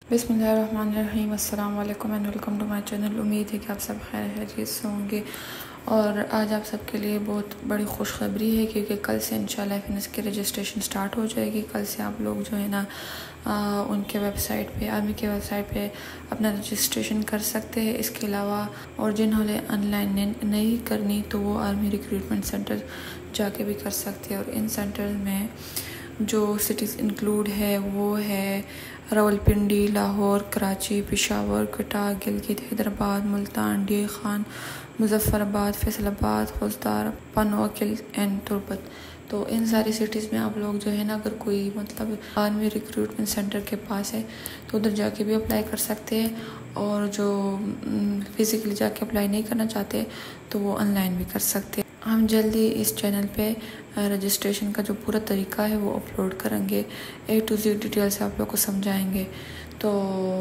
बिस्मिल्लाहिर्रहमानिर्रहीम, अस्सलाम वालेकुम and welcome to my channel. उम्मीद है कि आप सब खैरियत से होंगे और आज आप सबके लिए बहुत बड़ी खुशखबरी है क्योंकि कल से इंशाल्लाह FNS की रजिस्ट्रेशन स्टार्ट हो जाएगी। कल से आप लोग जो है ना उनके वेबसाइट पे, आर्मी के वेबसाइट पे अपना रजिस्ट्रेशन कर सकते हैं। इसके अलावा और जिन्होंने ऑनलाइन नहीं करनी तो वो आर्मी रिक्रूटमेंट सेंटर जाके भी कर सकते हैं। और इन सेंटर में जो सिटीज़ इंक्लूड है वो है रावलपिंडी, लाहौर, कराची, पेशावर, क्वेटा, गिलगित, हैदराबाद, मुल्तान, डीए खान, मुजफ्फराबाद, फैसलाबाद, खुजदार, पनोकिल एंड तुर्बत। तो इन सारी सिटीज़ में आप लोग जो है ना अगर कोई मतलब आर्मी रिक्रूटमेंट सेंटर के पास है तो उधर जाके भी अप्लाई कर सकते हैं, और जो फिज़िकली जाके अप्लाई नहीं करना चाहते तो वो ऑनलाइन भी कर सकते हैं। हम जल्दी इस चैनल पे रजिस्ट्रेशन का जो पूरा तरीका है वो अपलोड करेंगे, A to Z डिटेल से आप लोग को समझाएंगे। तो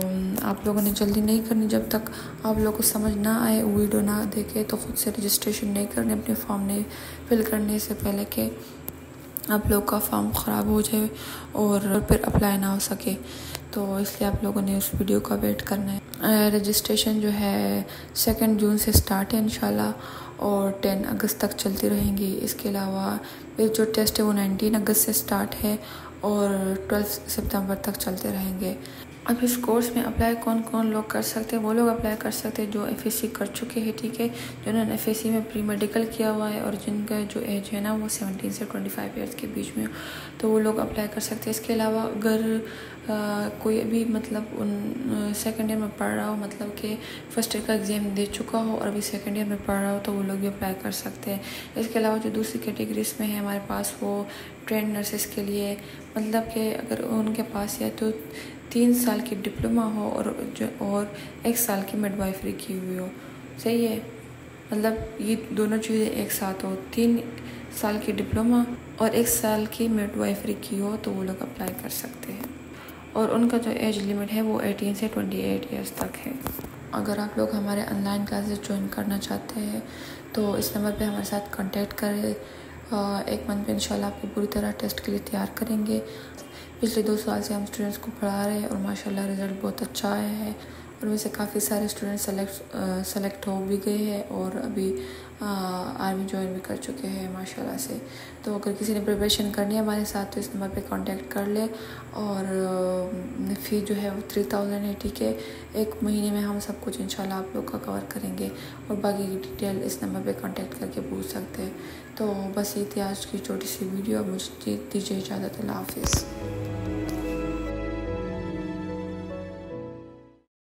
आप लोगों ने जल्दी नहीं करनी, जब तक आप लोग को समझ ना आए, वीडियो ना देखे तो ख़ुद से रजिस्ट्रेशन नहीं करनी अपने फॉर्म नहीं फिल करने से पहले कि आप लोग का फॉर्म ख़राब हो जाए और फिर अप्लाई ना हो सके। तो इसलिए आप लोगों ने उस वीडियो का वेट करना है। रजिस्ट्रेशन जो है 2 जून से स्टार्ट है इंशाल्लाह और 10 अगस्त तक चलती रहेंगी। इसके अलावा फिर जो टेस्ट है वो 19 अगस्त से स्टार्ट है और 12 सितंबर तक चलते रहेंगे। अब इस कोर्स में अप्लाई कौन कौन लोग कर सकते हैं? वो लोग अप्लाई कर सकते हैं जो FSC कर चुके हैं, ठीक है, जिन्होंने FSC में प्री मेडिकल किया हुआ है और जिनका जो एज है ना वो 17 से 25 ईयर्स के बीच में, तो वो लोग अप्लाई कर सकते हैं। इसके अलावा अगर कोई अभी मतलब उन सेकेंड ईयर में पढ़ रहा हो, मतलब कि फर्स्ट ईयर का एग्ज़ाम दे चुका हो और अभी सेकेंड ईयर में पढ़ रहा हो, तो वो लोग भी अप्लाई कर सकते हैं। इसके अलावा जो दूसरी कैटेगरीज में है हमारे पास वो ट्रेंड नर्सेस के लिए, मतलब कि अगर उनके पास या तो 3 साल की डिप्लोमा हो और 1 साल की मिडवाइफरी की हुई हो, सही है, मतलब ये दोनों चीज़ें एक साथ हो, 3 साल की डिप्लोमा और 1 साल की मिडवाइफरी की हो, तो वो लोग अप्लाई कर सकते हैं। और उनका जो एज लिमिट है वो 18 से 28 ईयर्स तक है। अगर आप लोग हमारे ऑनलाइन क्लासेस ज्वाइन करना चाहते हैं तो इस नंबर पे हमारे साथ कांटेक्ट करें। 1 मंथ में इंशाल्लाह आपको पूरी तरह टेस्ट के लिए तैयार करेंगे। पिछले 2 साल से हम स्टूडेंट्स को पढ़ा रहे हैं और माशाल्लाह रिज़ल्ट बहुत अच्छा आया है। उनमें से काफ़ी सारे स्टूडेंट सेलेक्ट हो भी गए हैं और अभी आर्मी ज्वाइन भी कर चुके हैं माशाल्लाह से। तो अगर किसी ने प्रिपरेशन करनी है हमारे साथ तो इस नंबर पे कांटेक्ट कर ले। और फ़ी जो है वो 3000 है, ठीक है। 1 महीने में हम सब कुछ इंशाल्लाह आप लोग का कवर करेंगे और बाकी की डिटेल इस नंबर पे कांटेक्ट करके पूछ सकते हैं। तो बस ये थी आज की छोटी सी वीडियो। मुझे दीजिए इजाज़त। अल्लाह हाफ़िज़।